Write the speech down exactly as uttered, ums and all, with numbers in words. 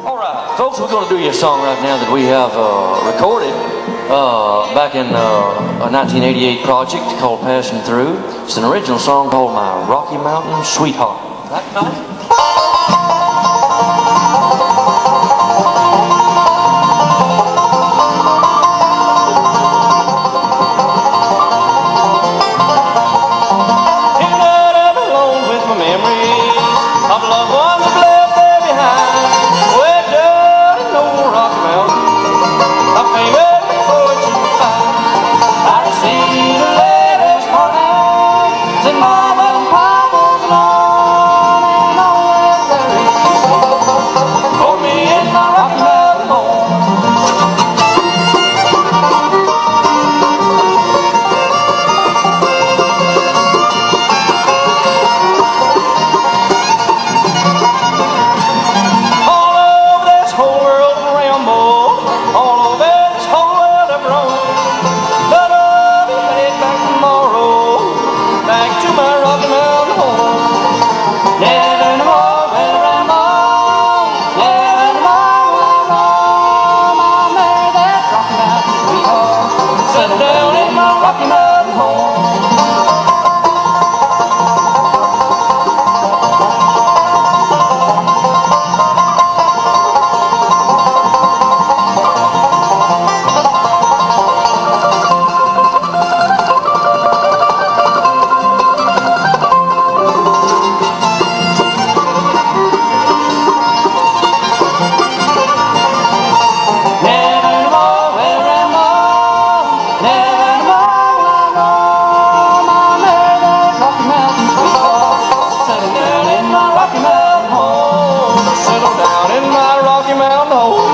All right, folks, we're going to do you a song right now that we have uh, recorded uh, back in uh, a nineteen eighty-eight project called Passing Through. It's an original song called My Rocky Mountain Sweetheart. Right, fellas? Settle down in my Rocky Mountain home.